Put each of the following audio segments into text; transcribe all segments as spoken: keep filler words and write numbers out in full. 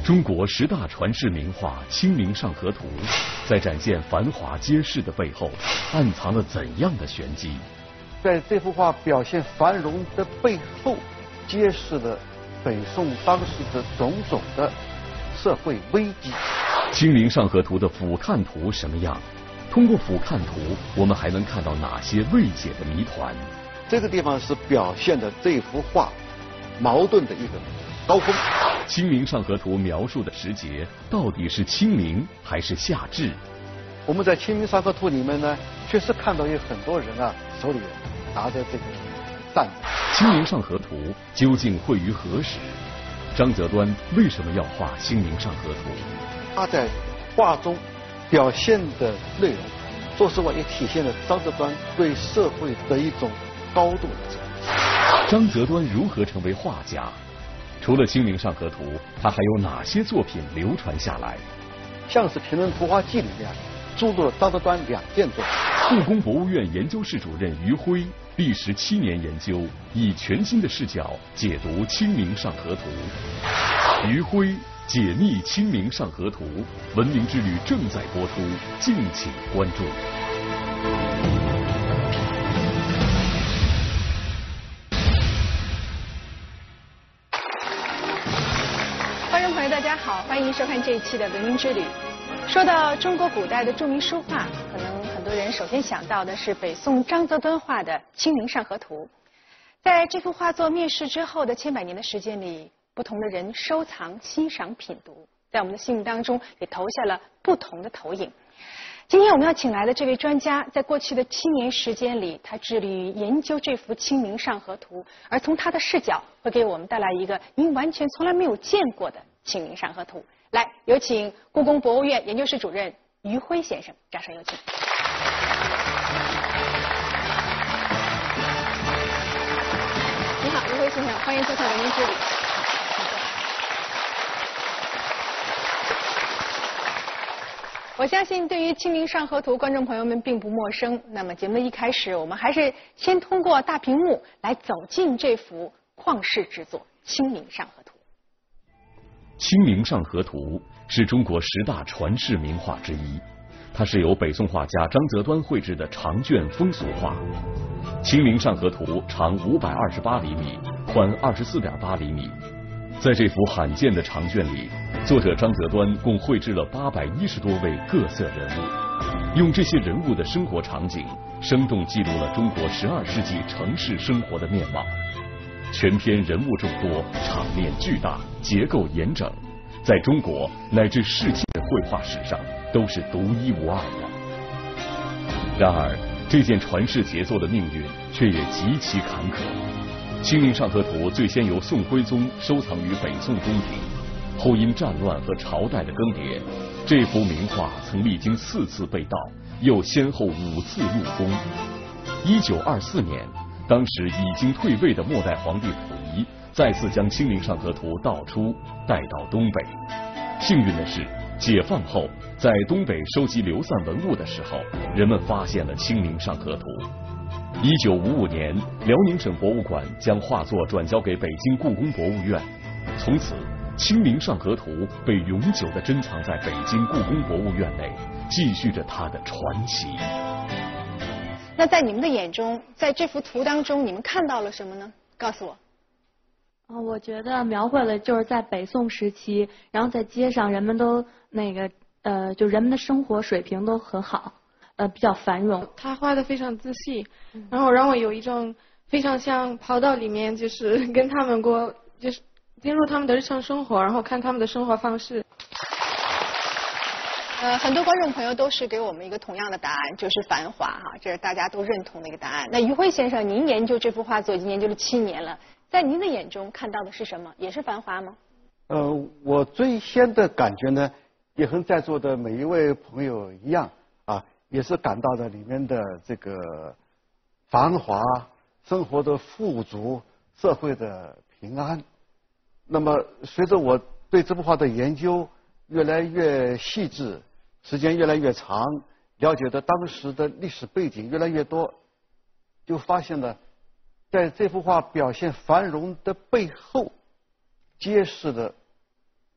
中国十大传世名画《清明上河图》，在展现繁华街市的背后，暗藏了怎样的玄机？ 在这幅画表现繁荣的背后，揭示了北宋当时的种种的社会危机。 《清明上河图》的俯瞰图什么样？通过俯瞰图，我们还能看到哪些未解的谜团？ 这个地方是表现的这幅画矛盾的一个高峰。 《清明上河图》描述的时节到底是清明还是夏至？ 我们在《清明上河图》里面呢，确实看到有很多人啊，手里拿着这个扇子。 《清明上河图》究竟绘于何时？张择端为什么要画《清明上河图》？ 他在画中表现的内容，说实话也体现了张择端对社会的一种高度的责任。 张择端如何成为画家？除了《清明上河图》，他还有哪些作品流传下来？ 像是《平人图画记》里面注录了张择端两件作品。故宫博物院研究室主任余辉历时七年研究，以全新的视角解读《清明上河图》。余辉解密《清明上河图》，文明之旅正在播出，敬请关注。 观众朋友，大家好，欢迎收看这一期的《文明之旅》。说到中国古代的著名书画，可能很多人首先想到的是北宋张择端画的《清明上河图》。在这幅画作面世之后的千百年的时间里，不同的人收藏、欣赏、品读，在我们的心目当中也投下了不同的投影。今天我们要请来的这位专家，在过去的七年时间里，他致力于研究这幅《清明上河图》，而从他的视角，会给我们带来一个您完全从来没有见过的《清明上河图》。来，有请故宫博物院研究室主任余辉先生，掌声有请。你好，余辉先生，欢迎收看《文明之旅》。我相信对于《清明上河图》，观众朋友们并不陌生。那么节目的一开始，我们还是先通过大屏幕来走进这幅旷世之作《清明上河图》。 《清明上河图》是中国十大传世名画之一，它是由北宋画家张择端绘制的长卷风俗画。《清明上河图》长五百二十八厘米，宽二十四点八厘米。在这幅罕见的长卷里，作者张择端共绘制了八百一十多位各色人物，用这些人物的生活场景，生动记录了中国十二世纪城市生活的面貌。全篇人物众多，场面巨大，结构严整，在中国乃至世界的绘画史上都是独一无二的。然而，这件传世杰作的命运却也极其坎坷。《清明上河图》最先由宋徽宗收藏于北宋宫廷，后因战乱和朝代的更迭，这幅名画曾历经四次被盗，又先后五次入宫。一九二四年，当时已经退位的末代皇帝溥仪再次将《清明上河图》盗出，带到东北。幸运的是，解放后在东北收集流散文物的时候，人们发现了《清明上河图》。一九五五年，辽宁省博物馆将画作转交给北京故宫博物院，从此《清明上河图》被永久地珍藏在北京故宫博物院内，继续着它的传奇。 那在你们的眼中，在这幅图当中，你们看到了什么呢？告诉我。 啊、哦，我觉得描绘了就是在北宋时期，然后在街上人们都那个呃，就人们的生活水平都很好。呃，比较繁荣。 他画的非常仔细，然后让我有一种非常像跑到里面，就是跟他们过，就是进入他们的日常生活，然后看他们的生活方式。 呃，很多观众朋友都是给我们一个同样的答案，就是繁华哈，这是大家都认同的一个答案。那余辉先生，您研究这幅画作已经研究了七年了，在您的眼中看到的是什么？也是繁华吗？ 呃，我最先的感觉呢，也和在座的每一位朋友一样啊。也是感到了里面的这个繁华，生活的富足，社会的平安。那么随着我对这幅画的研究越来越细致，时间越来越长，了解的当时的历史背景越来越多，就发现了在这幅画表现繁荣的背后，揭示了北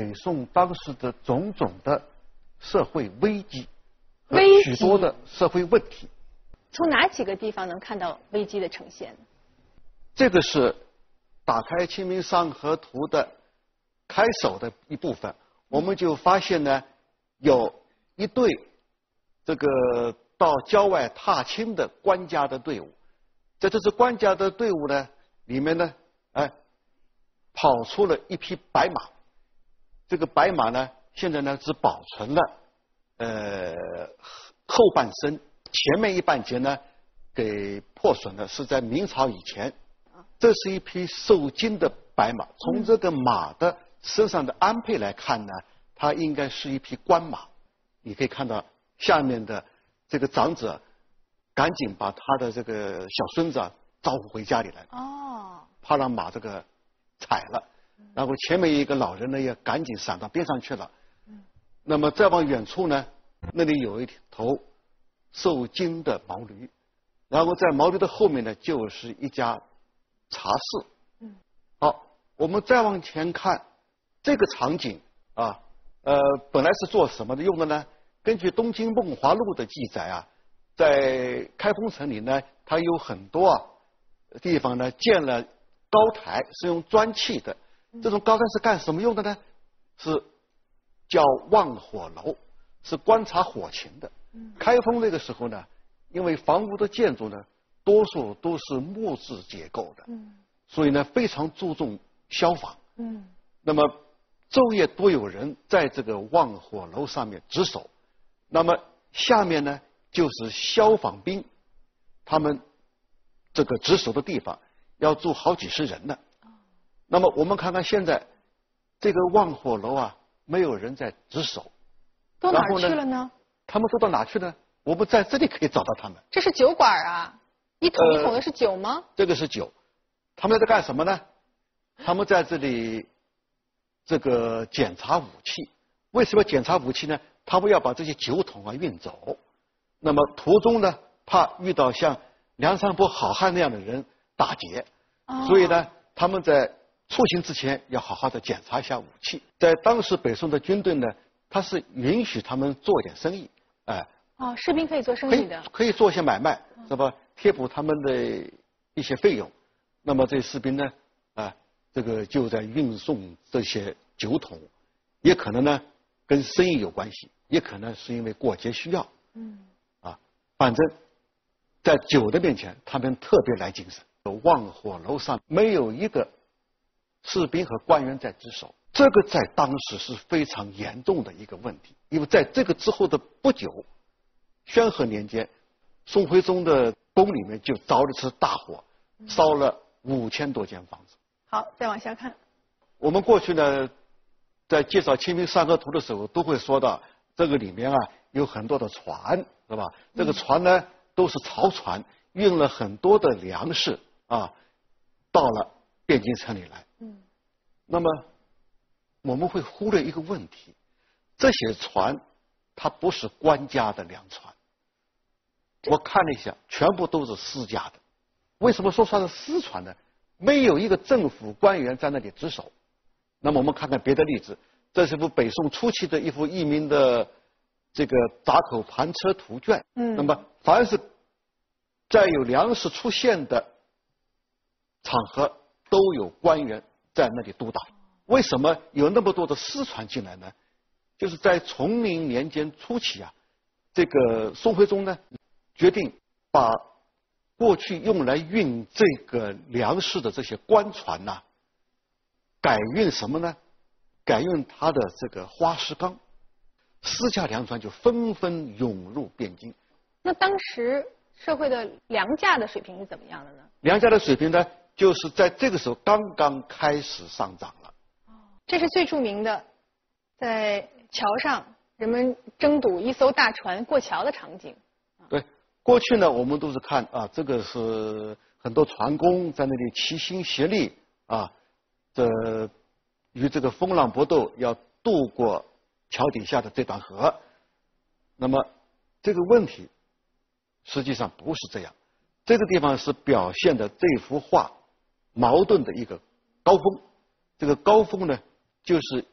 北宋当时的种种的社会危机和危机许多的社会问题。 从哪几个地方能看到危机的呈现？ 这个是打开《清明上河图》的开首的一部分，我们就发现呢，有一队这个到郊外踏青的官家的队伍，在这支官家的队伍呢里面呢，哎，跑出了一匹白马。这个白马呢，现在呢只保存了呃后半身，前面一半截呢给破损了，是在明朝以前。这是一匹受精的白马，从这个马的身上的安配来看呢，它应该是一匹官马。你可以看到下面的这个长者赶紧把他的这个小孙子啊招呼回家里来， 哦， 怕让马这个踩了。然后前面一个老人呢也赶紧闪到边上去了。那么再往远处呢，那里有一头受精的毛驴，然后在毛驴的后面呢就是一家茶室。嗯，好，我们再往前看这个场景啊，呃，本来是做什么的用的呢？根据《东京梦华录》的记载啊，在开封城里呢，它有很多啊地方呢建了高台，是用砖砌的。这种高台是干什么用的呢？是叫望火楼，是观察火情的。开封那个时候呢，因为房屋的建筑呢，多数都是木质结构的，所以呢非常注重消防。嗯，那么昼夜都有人在这个望火楼上面值守，那么下面呢就是消防兵，他们这个值守的地方要住好几十人呢。那么我们看看现在这个望火楼啊，没有人在值守， 都哪儿去了呢？ 他们都到哪去呢？我们在这里可以找到他们。 这是酒馆啊，一桶一桶的是酒吗？ 呃、这个是酒。他们在干什么呢？他们在这里这个检查武器。为什么检查武器呢？他们要把这些酒桶啊运走。那么途中呢，怕遇到像梁山伯好汉那样的人打劫，哦、所以呢，他们在出行之前要好好的检查一下武器。在当时北宋的军队呢，他是允许他们做一点生意，哎。 哦，士兵可以做生意的。 可以，可以做一些买卖，是吧？贴补他们的一些费用。那么这士兵呢，啊，这个就在运送这些酒桶，也可能呢跟生意有关系，也可能是因为过节需要。嗯。啊，反正，在酒的面前，他们特别来精神。望火楼上没有一个士兵和官员在值守，这个在当时是非常严重的一个问题，因为在这个之后的不久，宣和年间，宋徽宗的宫里面就着了次大火，烧了五千多间房子。 好，再往下看。 我们过去呢，在介绍《清明上河图》的时候，都会说到这个里面啊有很多的船，是吧？这个船呢都是漕船，运了很多的粮食啊，到了汴京城里来。嗯。那么我们会忽略一个问题，这些船它不是官家的粮船。我看了一下，全部都是私家的。为什么说它是私船呢？没有一个政府官员在那里值守。那么我们看看别的例子，这是幅北宋初期的一幅佚名的这个闸口盘车图卷。嗯。那么凡是在有粮食出现的场合，都有官员在那里督导。为什么有那么多的私船进来呢？就是在崇宁年间初期啊，这个宋徽宗呢决定把过去用来运这个粮食的这些官船呐、啊，改运什么呢？改运他的这个花石纲，私家粮船就纷纷涌入汴京。 那当时社会的粮价的水平是怎么样的呢？ 粮价的水平呢，就是在这个时候刚刚开始上涨了。 哦，这是最著名的，在桥上人们争赌一艘大船过桥的场景。 对。过去呢，我们都是看啊，这个是很多船工在那里齐心协力啊，这与这个风浪搏斗，要渡过桥底下的这段河。那么这个问题实际上不是这样，这个地方是表现的这幅画矛盾的一个高峰。这个高峰呢，就是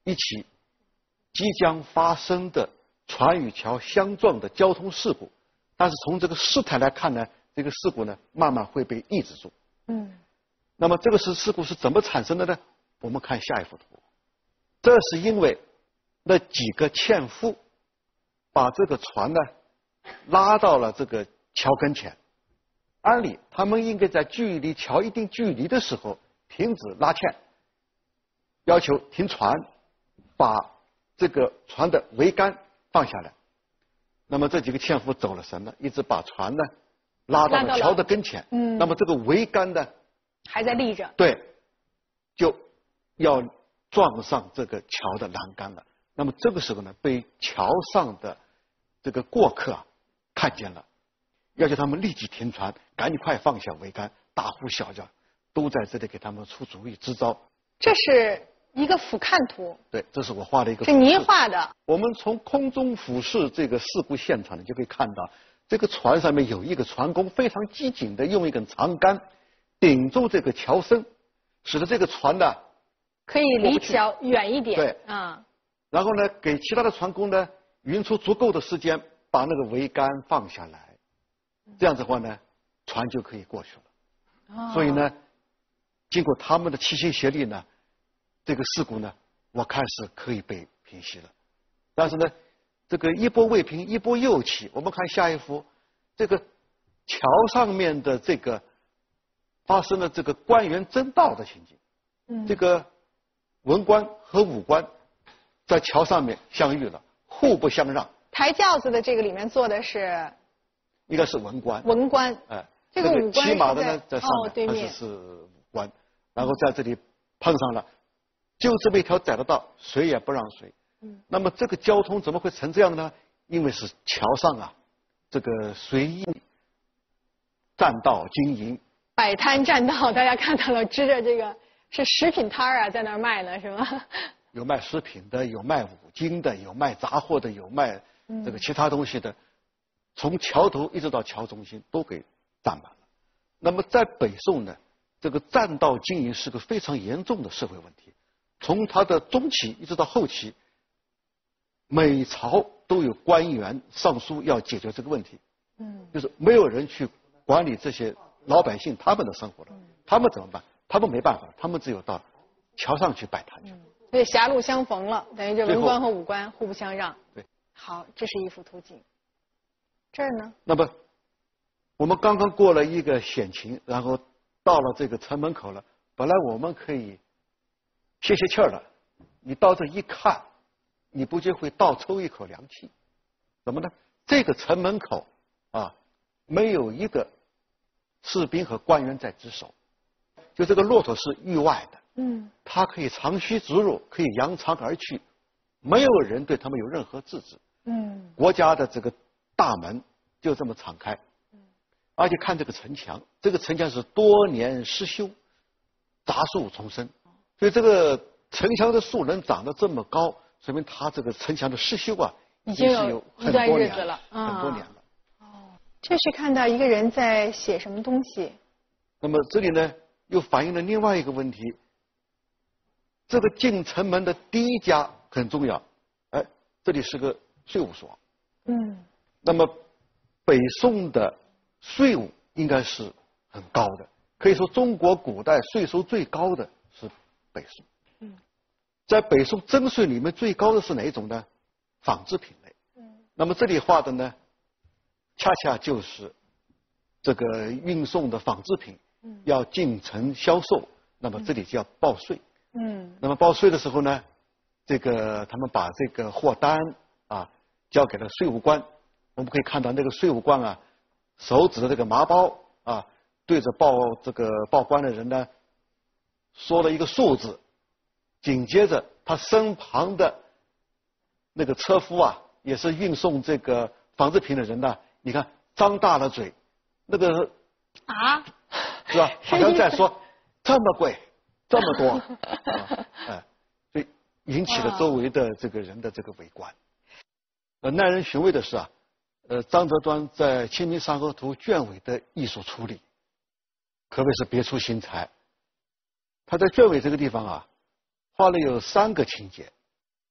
一起即将发生的船与桥相撞的交通事故，但是从这个事态来看呢，这个事故呢慢慢会被抑制住。 嗯， 那么这个是事故是怎么产生的呢？我们看下一幅图，这是因为那几个纤夫把这个船呢拉到了这个桥跟前，按理他们应该在距离桥一定距离的时候停止拉纤，要求停船，把这个船的桅杆放下来。那么这几个纤夫走了神了，一直把船呢拉到了桥的跟前。嗯。那么这个桅杆呢还在立着。 对，就要撞上这个桥的栏杆了。那么这个时候呢，被桥上的这个过客啊看见了，要求他们立即停船，赶紧快放下桅杆，大呼小叫，都在这里给他们出主意支招。 这是一个俯瞰图。 对，这是我画的一个。 是您画的。 我们从空中俯视这个事故现场，你就可以看到，这个船上面有一个船工非常机警的用一根长杆顶住这个桥身，使得这个船呢可以离桥远一点。 对啊。 然后呢，给其他的船工呢匀出足够的时间，把那个桅杆放下来，这样子的话呢，船就可以过去了。哦。所以呢，经过他们的齐心协力呢，这个事故呢，我看是可以被平息了。但是呢，这个一波未平，一波又起。我们看下一幅，这个桥上面的这个发生了这个官员争道的情景。嗯。这个文官和武官在桥上面相遇了，互不相让。 抬轿子的这个里面坐的是， 应该是文官。 文官。 哎， 这个武官骑马的呢在上面， 哦，对面他是武官，然后在这里碰上了，就这么一条窄的道，谁也不让谁。嗯。那么这个交通怎么会成这样呢？因为是桥上啊，这个随意占道经营， 摆摊占道，大家看到了，支着这个是食品摊儿啊，在那儿卖呢，是吗？ 有卖食品的，有卖五金的，有卖杂货的，有卖这个其他东西的，从桥头一直到桥中心都给占满了。那么在北宋呢，这个占道经营是个非常严重的社会问题。从它的中期一直到后期，每朝都有官员上书要解决这个问题。嗯，就是没有人去管理这些老百姓他们的生活了，他们怎么办？他们没办法，他们只有到桥上去摆摊去。 所以狭路相逢了，等于这文官和武官互不相让。 对， 好，这是一幅图景。这儿呢？ 那么我们刚刚过了一个险情，然后到了这个城门口了。本来我们可以歇歇气儿了，你到这一看，你不就会倒抽一口凉气？怎么呢？这个城门口啊，没有一个士兵和官员在值守，就这个骆驼是域外的。嗯，他可以长驱直入，可以扬长而去，没有人对他们有任何制止。嗯，国家的这个大门就这么敞开。嗯，而且看这个城墙，这个城墙是多年失修，杂树丛生，所以这个城墙的树能长得这么高，说明它这个城墙的失修啊， 已经有很多日子了， 很多年了。 哦，这是看到一个人在写什么东西。 那么这里呢，又反映了另外一个问题。这个进城门的第一家很重要，哎，这里是个税务所。嗯。那么北宋的税务应该是很高的，可以说中国古代税收最高的是北宋。嗯。在北宋征税里面最高的是哪一种呢？纺织品类。嗯。那么这里画的呢，恰恰就是这个运送的纺织品要进城销售，那么这里就要报税。嗯，那么报税的时候呢，这个他们把这个货单啊交给了税务官，我们可以看到那个税务官啊，手指着这个麻包啊，对着报这个报关的人呢，说了一个数字，紧接着他身旁的那个车夫啊，也是运送这个纺织品的人呢，你看张大了嘴，那个啊， 是吧？好像在说这么贵。这么多，啊，哎，所以引起了周围的这个人的这个围观。呃，耐人寻味的是啊，呃，张择端在《清明上河图》卷尾的艺术处理，可谓是别出心裁。他在卷尾这个地方啊，画了有三个情节。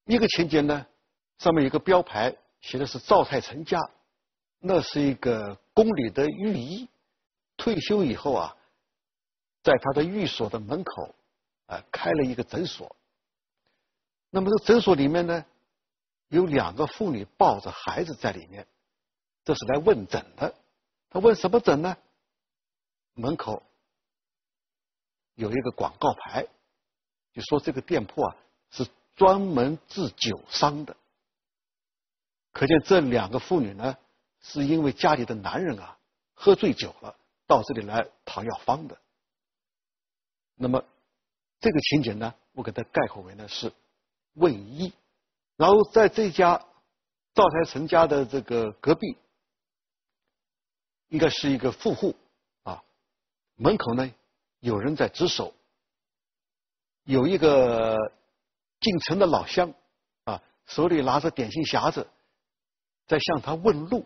一个情节呢，上面有个标牌，写的是赵太成家，那是一个宫里的御医，退休以后啊，在他的寓所的门口啊、呃、开了一个诊所。那么这个诊所里面呢，有两个妇女抱着孩子在里面，这是来问诊的。他问什么诊呢？门口有一个广告牌，就说这个店铺啊是专门治酒伤的。可见这两个妇女呢，是因为家里的男人啊喝醉酒了，到这里来讨药方的。那么这个情节呢，我给它概括为呢是问医。然后在这家赵太成家的这个隔壁，应该是一个富户啊，门口呢有人在值守，有一个进城的老乡啊，手里拿着点心匣子，在向他问路。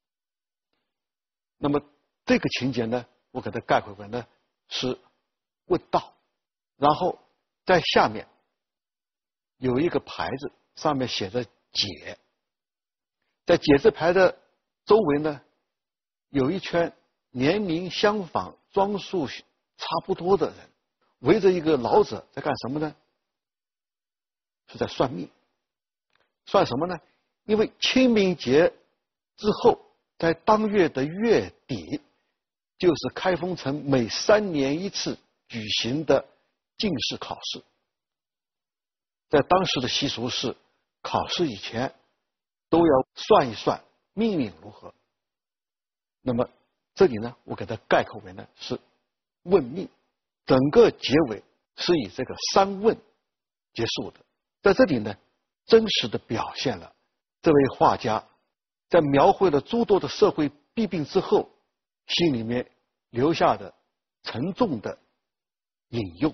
那么这个情节呢，我给它概括为呢是问道。然后在下面有一个牌子，上面写着解，在解字牌的周围呢，有一圈年龄相仿、装束差不多的人，围着一个老者在干什么呢？是在算命。算什么呢？因为清明节之后，在当月的月底，就是开封城每三年一次举行的进士考试。在当时的习俗是，考试以前都要算一算命运如何。那么这里呢，我给它概括为呢是问命，整个结尾是以这个三问结束的。在这里呢，真实的表现了这位画家在描绘了诸多的社会弊病之后，心里面留下的沉重的隐忧。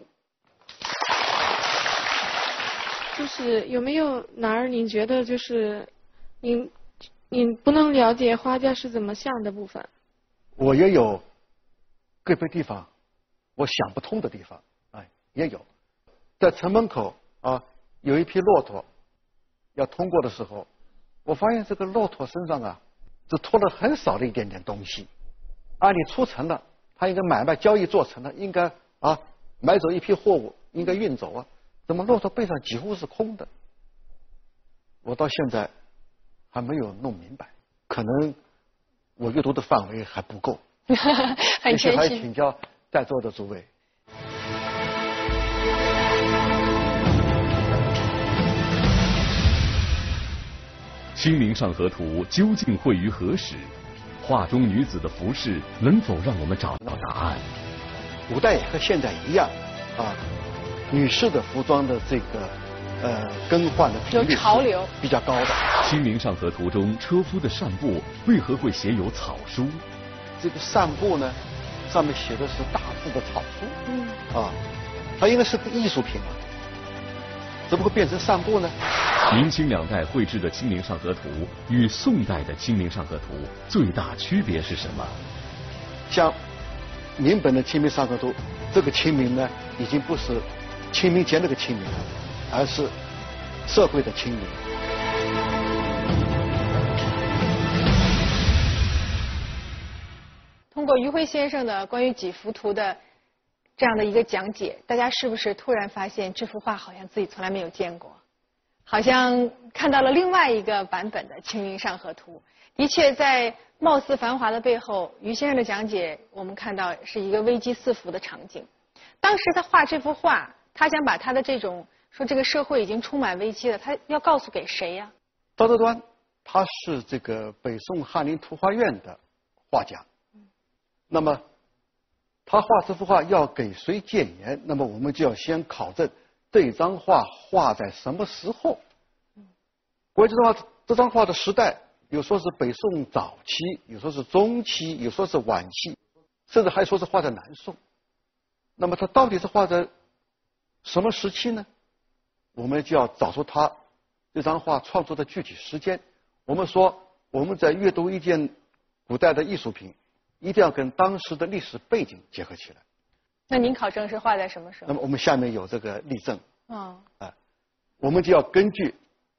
就是有没有哪儿您觉得就是您您不能了解画家是怎么想的部分？ 我也有个别地方我想不通的地方，哎，也有。在城门口啊，有一匹骆驼要通过的时候，我发现这个骆驼身上啊，只拖了很少的一点点东西。按理出城了，他应该买卖交易做成了，应该啊买走一批货物，应该运走啊。怎么骆驼背上几乎是空的？我到现在还没有弄明白，可能我阅读的范围还不够。 很谦还虚。 请教在座的诸位。 《清明上河图》究竟绘于何时？画中女子的服饰能否让我们找到答案？ 古代也和现在一样啊，女士的服装的这个呃更换的频率有潮流比较高的。 《清明上河图》中车夫的扇布为何会写有草书？ 这个扇布呢，上面写的是大字的草书， 嗯啊，它应该是个艺术品啊，怎么会变成扇布呢？ 明清两代绘制的《清明上河图》与宋代的《清明上河图》最大区别是什么？ 像明本的《清明上河图》，这个清明呢，已经不是清明节那个清明了，而是社会的清明。 通过余辉先生的关于几幅图的这样的一个讲解，大家是不是突然发现这幅画好像自己从来没有见过，好像看到了另外一个版本的《清明上河图》？的确，在貌似繁华的背后，余先生的讲解我们看到是一个危机四伏的场景。当时他画这幅画，他想把他的这种说这个社会已经充满危机了，他要告诉给谁呀？ 赵德端他是这个北宋翰林图画院的画家，那么他画这幅画要给谁建言，那么我们就要先考证这张画画在什么时候。关于这张画，这张画的时代，有说是北宋早期，有说是中期，有说是晚期，甚至还说是画在南宋。那么它到底是画在什么时期呢？我们就要找出他这张画创作的具体时间。我们说我们在阅读一件古代的艺术品，一定要跟当时的历史背景结合起来。 那您考证是画在什么时候？ 那么我们下面有这个例证。 哦， 啊，我们就要根据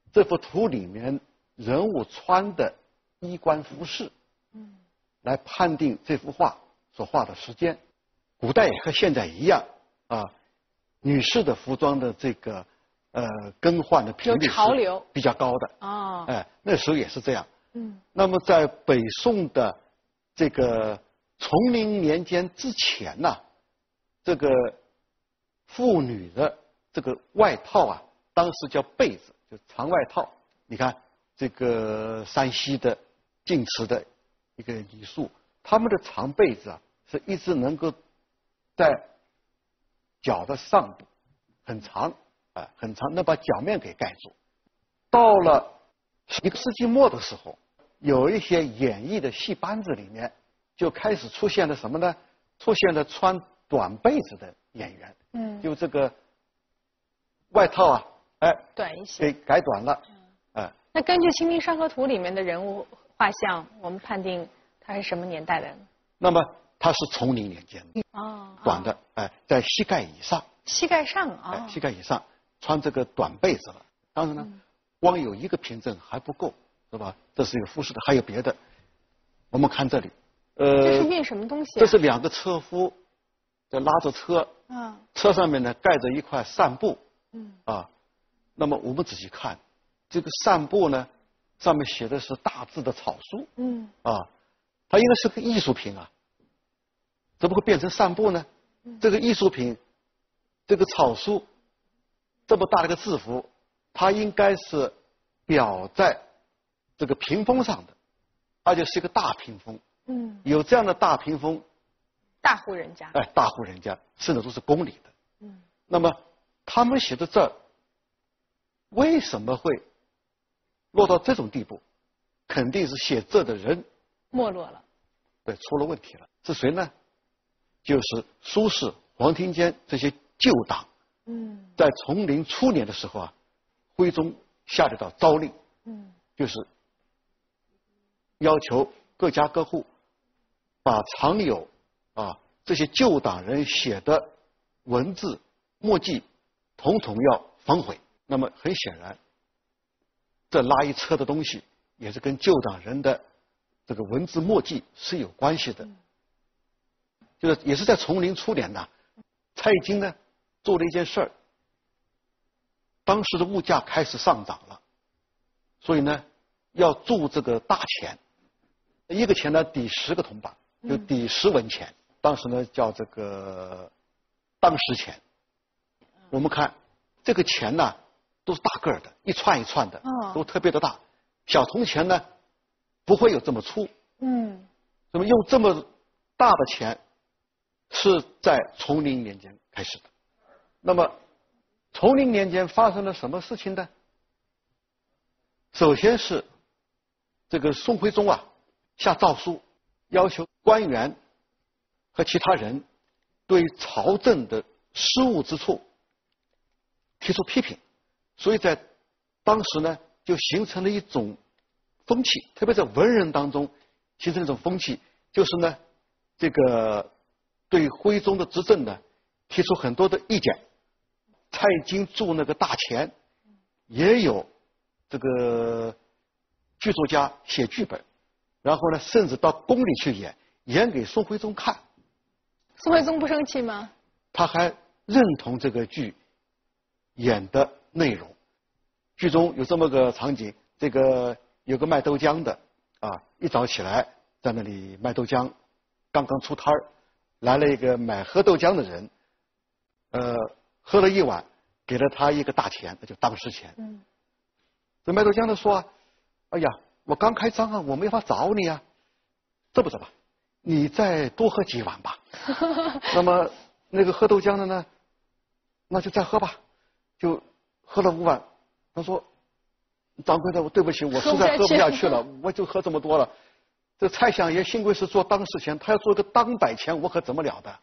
这幅图里面人物穿的衣冠服饰，嗯，来判定这幅画所画的时间。古代也和现在一样啊，女士的服装的这个呃更换的频率有潮流比较高的哦， 哎，那时候也是这样。 嗯， 那么在北宋的这个崇宁年间之前呢、啊，这个妇女的这个外套啊，当时叫被子，就长外套。你看这个山西的晋祠的一个礼数，他们的长被子啊，是一直能够在脚的上部很长啊，很长，能把脚面给盖住。到了一个世纪末的时候，有一些演艺的戏班子里面就开始出现了什么呢？出现了穿短被子的演员，嗯，就这个外套啊，哎， 短一些， 给改短了， 嗯，哎。那根据《清明上河图》里面的人物画像，我们判定他是什么年代的人？ 那么他是崇宁年间的， 哦， 短的，哎，在膝盖以上， 膝盖上啊， 哎，膝盖以上穿这个短被子了。当然呢，嗯、光有一个凭证还不够，是吧？这是一个服饰的，还有别的。我们看这里， 呃，这是运什么东西、啊？ 这是两个车夫在拉着车，嗯，车上面呢盖着一块扇布，嗯，啊，那么我们仔细看，这个扇布呢上面写的是大字的草书，嗯，啊，它应该是个艺术品啊，怎么会变成扇布呢？嗯、这个艺术品，这个草书这么大的一个字符，它应该是裱在这个屏风上的，而且是一个大屏风。嗯，有这样的大屏风， 大户人家， 哎，大户人家甚至都是宫里的。嗯，那么他们写的这儿，为什么会落到这种地步？肯定是写这的人没落了， 对，出了问题了。是谁呢？就是苏轼、黄庭坚这些旧党。嗯，在崇宁初年的时候啊，徽宗下了道诏令，嗯，就是要求各家各户把常有啊这些旧党人写的文字墨迹统统要焚毁。那么很显然，这拉一车的东西也是跟旧党人的这个文字墨迹是有关系的。就是也是在崇宁初年呢，蔡京呢做了一件事儿，当时的物价开始上涨了，所以呢要铸这个大钱，一个钱呢抵十个铜板，就抵十文钱，嗯、当时呢叫这个当时钱。我们看这个钱呢都是大个儿的，一串一串的，哦、都特别的大。小铜钱呢不会有这么粗，嗯，那么用这么大的钱是在崇宁年间开始的。那么崇宁年间发生了什么事情呢？首先是这个宋徽宗啊下诏书，要求官员和其他人对朝政的失误之处提出批评，所以在当时呢就形成了一种风气，特别在文人当中形成一种风气，就是呢这个对徽宗的执政呢提出很多的意见。蔡京铸那个大钱，也有这个剧作家写剧本，然后呢甚至到宫里去演，演给宋徽宗看。 宋徽宗不生气吗？ 他还认同这个剧演的内容。剧中有这么个场景，这个有个卖豆浆的啊，一早起来在那里卖豆浆，刚刚出摊儿，来了一个买喝豆浆的人，呃，喝了一碗，给了他一个大钱，那就当时钱。嗯，这卖豆浆的说：“哎呀，我刚开张啊，我没法找你啊，这么着吧，你再多喝几碗吧。”那么那个喝豆浆的呢，那就再喝吧，就喝了五碗。他说：“掌柜的，我对不起，我实在喝不下去了，我就喝这么多了。这蔡相爷幸亏是做当世钱，他要做个当百钱，我可怎么了的？”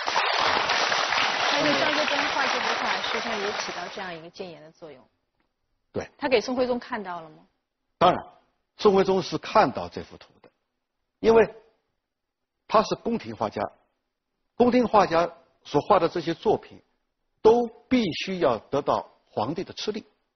而且张择端画这幅画，实际上也起到这样一个谏言的作用。 对。 他给宋徽宗看到了吗？ 当然，宋徽宗是看到这幅图的，因为他是宫廷画家，宫廷画家所画的这些作品，都必须要得到皇帝的敕令。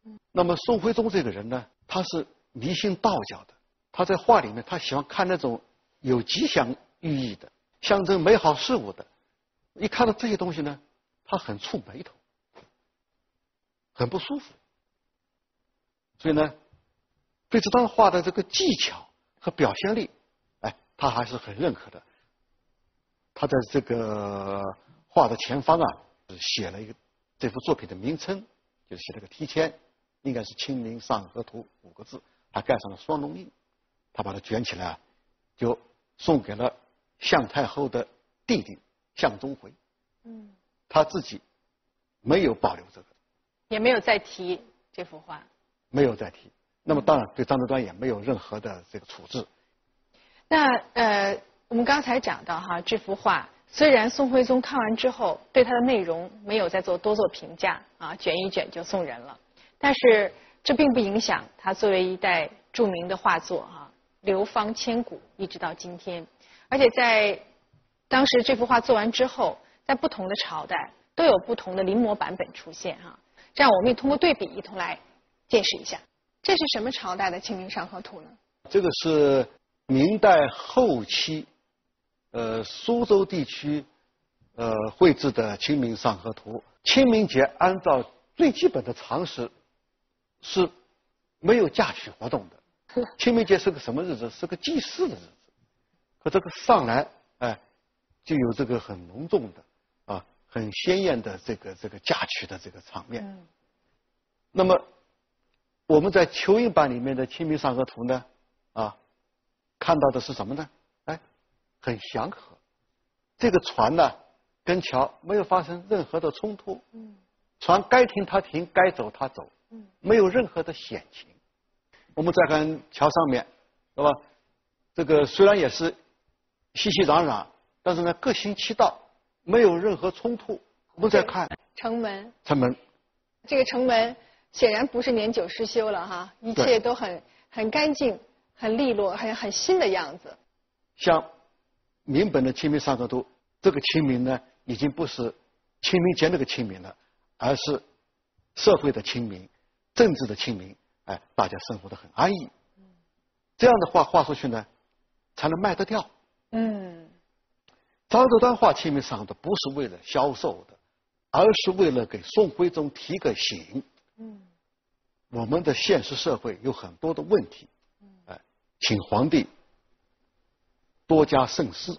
那么宋徽宗这个人呢，他是迷信道教的，他在画里面他喜欢看那种有吉祥寓意的、象征美好事物的。一看到这些东西呢，他很触眉头，很不舒服。所以呢，对这张画的这个技巧和表现力，哎，他还是很认可的。他在这个画的前方啊，写了一个这幅作品的名称，就是写了个题签，应该是《清明上河图》五个字，还盖上了双龙印。他把它卷起来，就送给了向太后的弟弟向宗回。嗯，他自己没有保留这个， 也没有再提这幅画， 没有再提。那么当然对张择端也没有任何的这个处置。 那呃，我们刚才讲到哈，这幅画虽然宋徽宗看完之后对它的内容没有再做多做评价啊，卷一卷就送人了，但是这并不影响它作为一代著名的画作哈，流芳千古，一直到今天。而且在当时这幅画做完之后，在不同的朝代都有不同的临摹版本出现哈。这样我们也通过对比一同来见识一下，这是什么朝代的《清明上河图》呢？ 这个是明代后期，呃，苏州地区，呃，绘制的《清明上河图》。清明节按照最基本的常识是没有嫁娶活动的。清明节是个什么日子？是个祭祀的日子。可这个上来，哎，就有这个很隆重的啊，很鲜艳的这个这个嫁娶的这个场面。嗯、那么我们在球印版里面的《清明上河图》呢，啊，看到的是什么呢？哎，很祥和。这个船呢，跟桥没有发生任何的冲突。嗯。船该停它停，该走它走。嗯。没有任何的险情。我们再看桥上面，对吧？这个虽然也是熙熙攘攘，但是呢各行其道，没有任何冲突。我们再看城门， 城门， 这个城门显然不是年久失修了哈，一切都很很干净、很利落、很很新的样子。 像明本的《清明上河图》，这个清明呢，已经不是清明节那个清明了，而是社会的清明、政治的清明。哎，大家生活得很安逸。这样的话画出去呢，才能卖得掉。嗯，张择端画《清明上河图》不是为了销售的，而是为了给宋徽宗提个醒。嗯，我们的现实社会有很多的问题，哎，请皇帝多加慎思。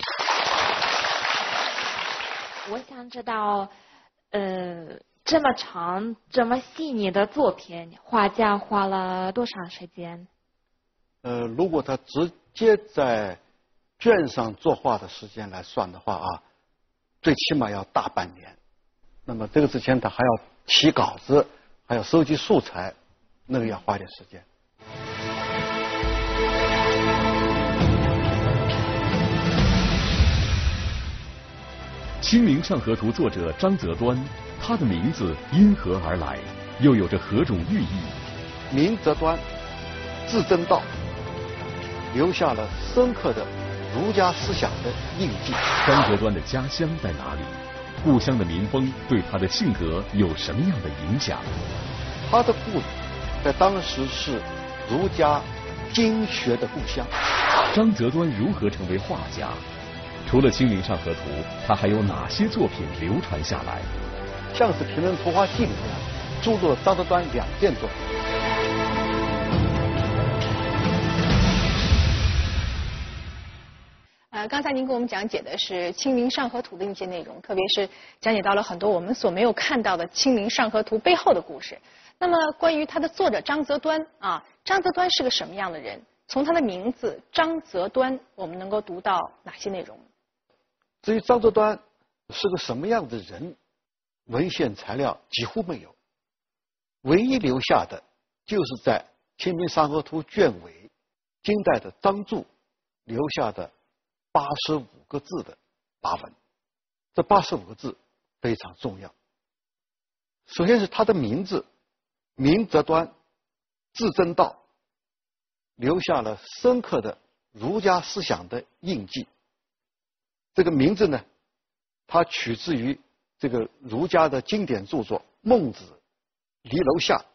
我想知道，呃。这么长、这么细腻的作品，画家花了多长时间？ 呃，如果他直接在卷上作画的时间来算的话啊，最起码要大半年。那么这个之前他还要起稿子，还要收集素材，那个要花点时间。 《清明上河图》作者张择端。他的名字因何而来，又有着何种寓意？ 明择端，字真道，留下了深刻的儒家思想的印记。 张择端的家乡在哪里？故乡的民风对他的性格有什么样的影响？ 他的故里在当时是儒家经学的故乡。 张择端如何成为画家？除了《清明上河图》，他还有哪些作品流传下来？ 像是《平人图画记》里面著作张择端两件作品。 呃，刚才您给我们讲解的是《清明上河图》的一些内容，特别是讲解到了很多我们所没有看到的《清明上河图》背后的故事。那么，关于它的作者张择端啊，张择端是个什么样的人？从他的名字张择端，我们能够读到哪些内容？ 至于张择端是个什么样的人？文献材料几乎没有，唯一留下的就是在《清明上河图》卷尾，金代的张著留下的八十五个字的跋文。这八十五个字非常重要。首先是他的名字，明择端，字真道，留下了深刻的儒家思想的印记。这个名字呢，它取自于这个儒家的经典著作《孟子·离楼下》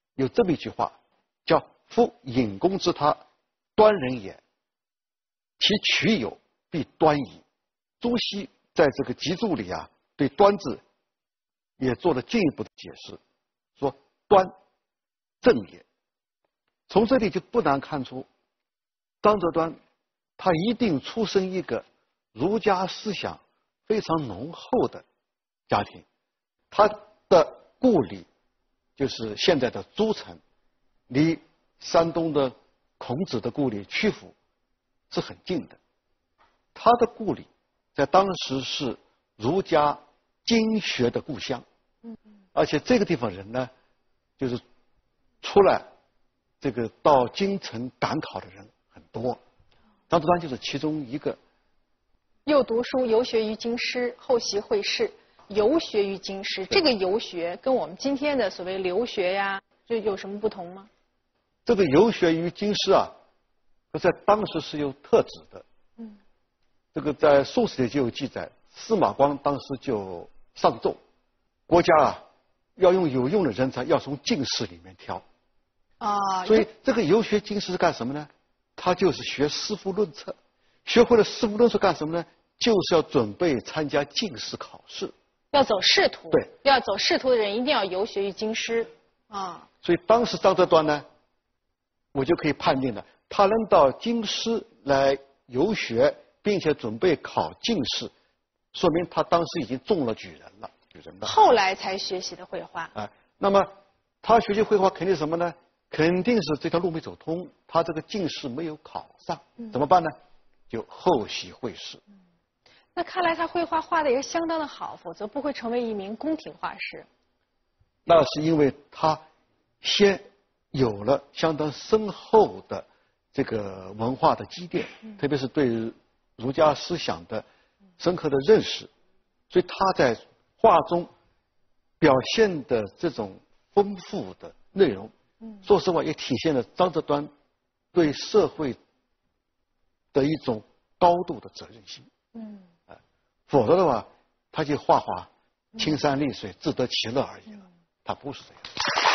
有这么一句话，叫“夫隐公之他，端人也。其取有，必端矣。”朱熹在这个集注里啊，对“端”字也做了进一步的解释，说“端，正也。”从这里就不难看出，张择端他一定出身一个儒家思想非常浓厚的家庭，他的故里就是现在的诸城，离山东的孔子的故里曲阜是很近的。他的故里在当时是儒家经学的故乡，而且这个地方人呢，就是出来这个到京城赶考的人很多，张择端就是其中一个。 又读书游学于京师，后习会试。游学于京师，这个游学跟我们今天的所谓留学呀，就有什么不同吗？ 这个游学于京师啊，在当时是有特指的。嗯，这个在《宋史》里就有记载，司马光当时就上奏，国家啊要用有用的人才，要从进士里面挑。啊，所以这个游学京师是干什么呢？他就是学诗赋论策，学会了诗赋论策干什么呢？就是要准备参加进士考试。 要走仕途， 对， 要走仕途的人一定要游学于京师啊。 所以当时张择端呢，我就可以判定了，他能到京师来游学，并且准备考进士，说明他当时已经中了举人了，举人了。 后来才学习的绘画。 啊，那么他学习绘画肯定什么呢？肯定是这条路没走通，他这个进士没有考上， 嗯、 怎么办呢？就后习会试。嗯， 那看来他绘画画的也相当的好，否则不会成为一名宫廷画师。 那是因为他先有了相当深厚的这个文化的积淀，嗯、特别是对儒家思想的深刻的认识，所以他在画中表现的这种丰富的内容，嗯、说实话也体现了张择端对社会的一种高度的责任心。嗯。否则的话，他就画画青山绿水自得其乐而已了。他不是这样。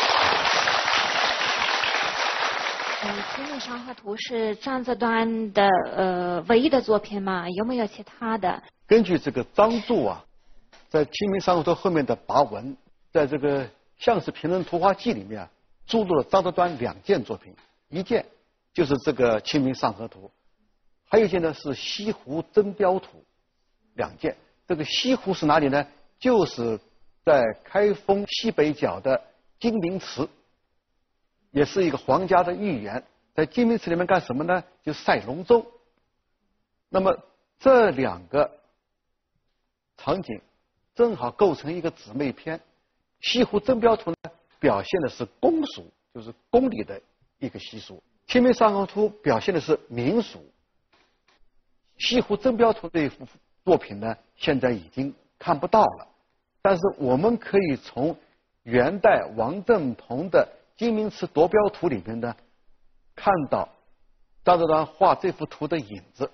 呃，《清明上河图》是张择端的呃唯一的作品吗？有没有其他的？ 根据这个张注啊，在《清明上河图》后面的跋文，在这个《项氏评论图画记》里面啊，注入了张择端两件作品，一件就是这个《清明上河图》，还有一件呢是《西湖真标图》。两件，这个西湖是哪里呢？就是在开封西北角的金明祠，也是一个皇家的御园。在金明祠里面干什么呢？就赛龙舟。那么这两个场景正好构成一个姊妹篇。西湖真标图呢，表现的是宫俗，就是宫里的一个习俗；清明上河图表现的是民俗。西湖真标图这一幅作品呢，现在已经看不到了，但是我们可以从元代王振鹏的《金明祠夺标图》里面呢，看到张择端画这幅图的影子。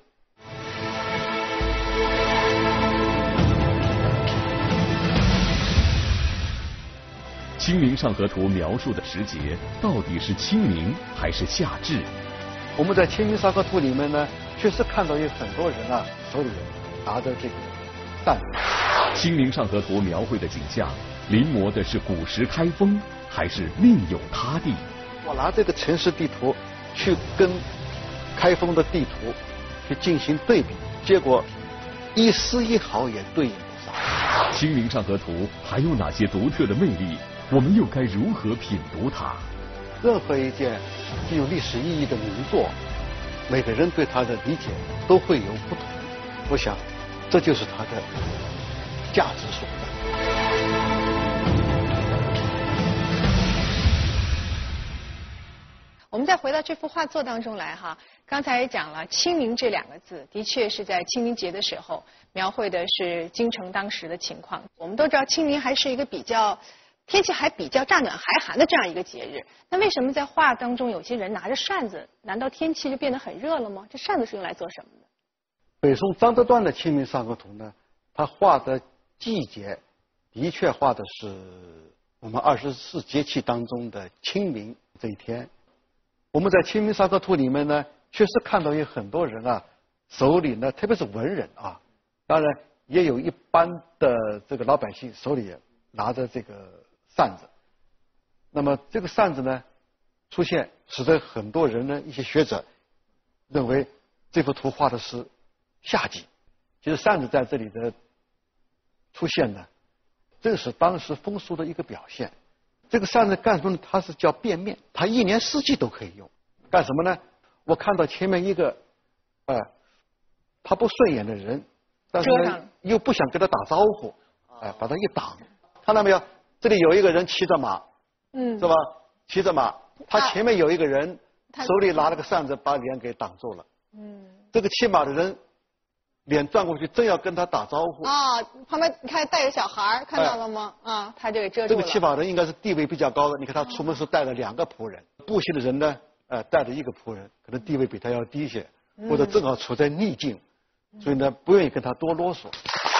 《清明上河图》描述的时节到底是清明还是夏至？ 我们在《清明上河图》里面呢，确实看到有很多人啊，手里拿着这个扇子。 《清明上河图》描绘的景象，临摹的是古时开封，还是另有他地？ 我拿这个城市地图去跟开封的地图去进行对比，结果一丝一毫也对应不上。 《清明上河图》还有哪些独特的魅力？我们又该如何品读它？ 任何一件具有历史意义的名作，每个人对它的理解都会有不同。我想，这就是它的价值所在。 我们再回到这幅画作当中来哈，刚才也讲了，清明这两个字的确是在清明节的时候描绘的是京城当时的情况。我们都知道清明还是一个比较天气还比较乍暖还寒的这样一个节日，那为什么在画当中有些人拿着扇子？难道天气就变得很热了吗？这扇子是用来做什么的？ 北宋张择端的《清明上河图》呢，他画的季节的确画的是我们二十四节气当中的清明这一天。我们在《清明上河图》里面呢，确实看到有很多人啊，手里呢，特别是文人啊，当然也有一般的这个老百姓手里拿着这个扇子。那么这个扇子呢出现，使得很多人呢，一些学者认为这幅图画的是夏季。其实扇子在这里的出现呢，正是当时风俗的一个表现。这个扇子干什么呢？它是叫便面，它一年四季都可以用。干什么呢？我看到前面一个，呃，他不顺眼的人，但是呢又不想跟他打招呼，哎、呃，把他一挡。看到没有？这里有一个人骑着马，嗯，是吧？骑着马，他前面有一个人手里拿了个扇子，把脸给挡住了。嗯，这个骑马的人脸转过去，正要跟他打招呼。 啊、哦，旁边你看带着小孩，看到了吗？啊、哎哦，他就给遮住了。 这个骑马人应该是地位比较高的，你看他出门时带了两个仆人，步行的人呢，呃，带着一个仆人，可能地位比他要低一些，嗯、或者正好处在逆境，所以呢，不愿意跟他多啰嗦。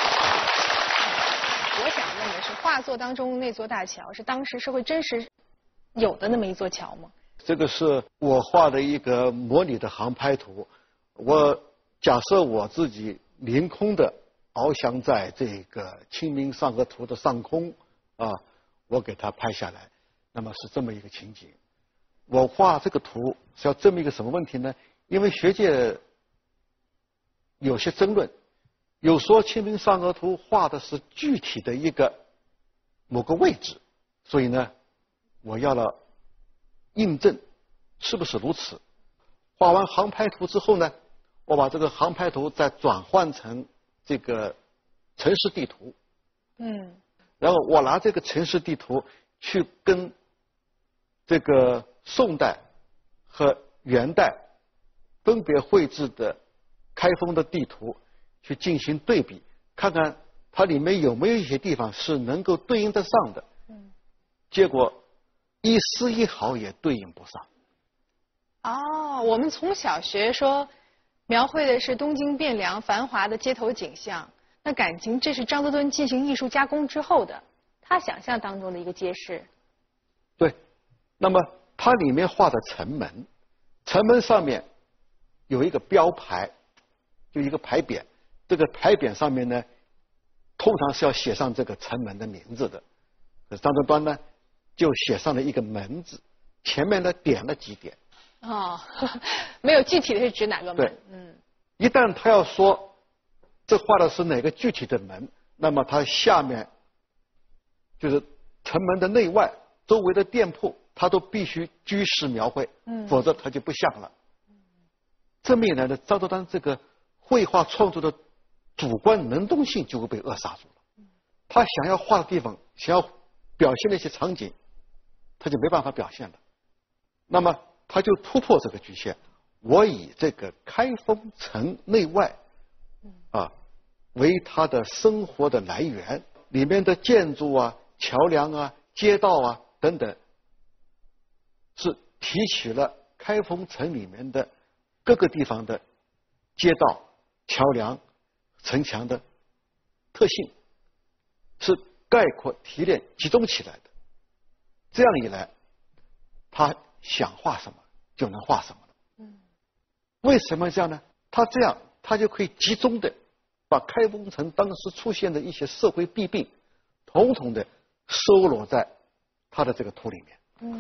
我想问的是，画作当中那座大桥是当时社会真实有的那么一座桥吗？ 这个是我画的一个模拟的航拍图，我假设我自己凌空的翱翔在这个《清明上河图》的上空啊，我给它拍下来，那么是这么一个情景。我画这个图是要证明一个什么问题呢？因为学界有些争论，有说《清明上河图》画的是具体的一个某个位置，所以呢，我要了印证是不是如此。画完航拍图之后呢，我把这个航拍图再转换成这个城市地图，嗯，然后我拿这个城市地图去跟这个宋代和元代分别绘制的开封的地图去进行对比，看看它里面有没有一些地方是能够对应得上的。嗯，结果一丝一毫也对应不上。 哦，我们从小学说描绘的是东京汴梁繁华的街头景象，那感情这是张择端进行艺术加工之后的他想象当中的一个揭示。 对，那么它里面画的城门，城门上面有一个标牌，就一个牌匾，这个牌匾上面呢，通常是要写上这个城门的名字的。张择端呢，就写上了一个门字，前面呢点了几点。 哦，没有具体的是指哪个门？ 对，嗯，一旦他要说这画的是哪个具体的门，那么他下面就是城门的内外周围的店铺，他都必须居实描绘，嗯，否则他就不像了。这么一来呢，张择端这个绘画创作的主观能动性就会被扼杀住了。他想要画的地方，想要表现那些场景，他就没办法表现了。那么他就突破这个局限，我以这个开封城内外啊为他的生活的来源，里面的建筑啊、桥梁啊、街道啊等等，是提取了开封城里面的各个地方的街道、桥梁、城墙的特性，是概括提炼集中起来的。这样一来，他想画什么就能画什么了。嗯，为什么这样呢？他这样，他就可以集中的把开封城当时出现的一些社会弊病，统统的收罗在他的这个图里面。嗯，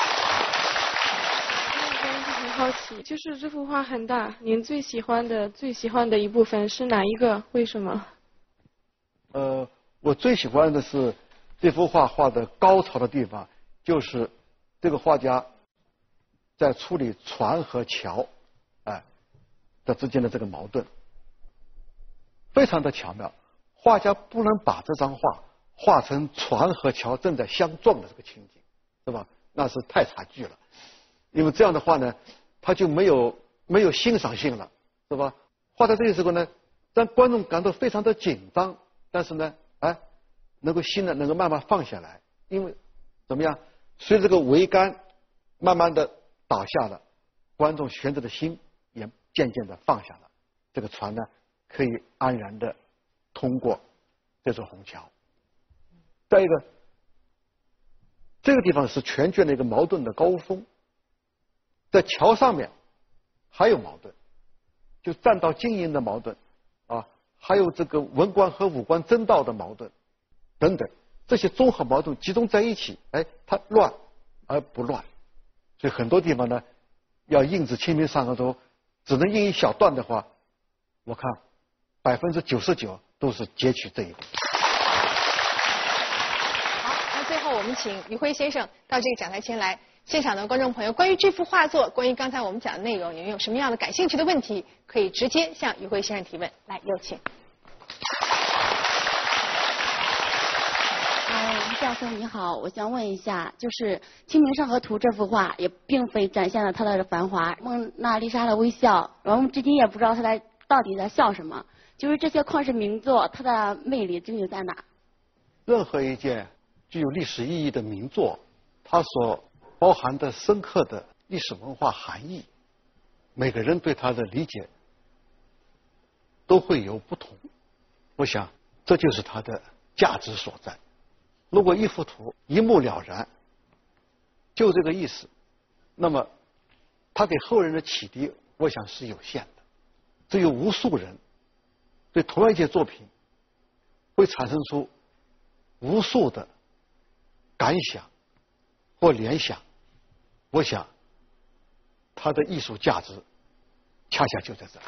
很好奇，就是这幅画很大，您最喜欢的最喜欢的一部分是哪一个？为什么？ 呃，我最喜欢的是这幅画画的高潮的地方，就是这个画家在处理船和桥，哎，的之间的这个矛盾，非常的巧妙。画家不能把这张画画成船和桥正在相撞的这个情景，是吧？那是太差距了，因为这样的话呢，他就没有没有欣赏性了，是吧？画到这个时候呢，让观众感到非常的紧张，但是呢，哎，能够心呢能够慢慢放下来，因为怎么样？随着这个桅杆慢慢的倒下了，观众悬着的心也渐渐的放下了，这个船呢可以安然的通过这座虹桥。再一个， 这个地方是全卷的一个矛盾的高峰，在桥上面还有矛盾，就占道经营的矛盾啊，还有这个文官和武官争道的矛盾等等，这些综合矛盾集中在一起，哎，它乱而不乱。所以很多地方呢，要印制《清明上河图》，只能印一小段的话，我看百分之九十九都是截取这一步。 好，那最后我们请余辉先生到这个讲台前来。现场的观众朋友，关于这幅画作，关于刚才我们讲的内容，你们有什么样的感兴趣的问题，可以直接向余辉先生提问。来，有请。 呃，余教授你好，我想问一下，就是《清明上河图》这幅画也并非展现了它的繁华，蒙娜丽莎的微笑，然后我们至今也不知道她在到底在笑什么。就是这些旷世名作，它的魅力究竟在哪？ 任何一件具有历史意义的名作，它所包含的深刻的历史文化含义，每个人对它的理解都会有不同。我想这就是它的价值所在。如果一幅图一目了然，就这个意思，那么它给后人的启迪，我想是有限的。只有无数人对同样一件作品会产生出无数的感想或联想，我想它的艺术价值恰恰就在这儿。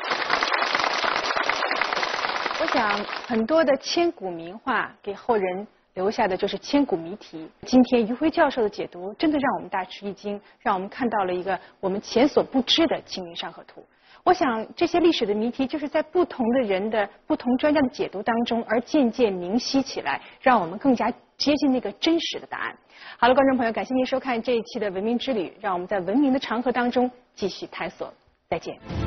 我想很多的千古名画给后人留下的就是千古谜题。今天余辉教授的解读真的让我们大吃一惊，让我们看到了一个我们前所不知的《清明上河图》。我想这些历史的谜题就是在不同的人的不同专家的解读当中而渐渐明晰起来，让我们更加接近那个真实的答案。好了，观众朋友，感谢您收看这一期的文明之旅，让我们在文明的长河当中继续探索，再见。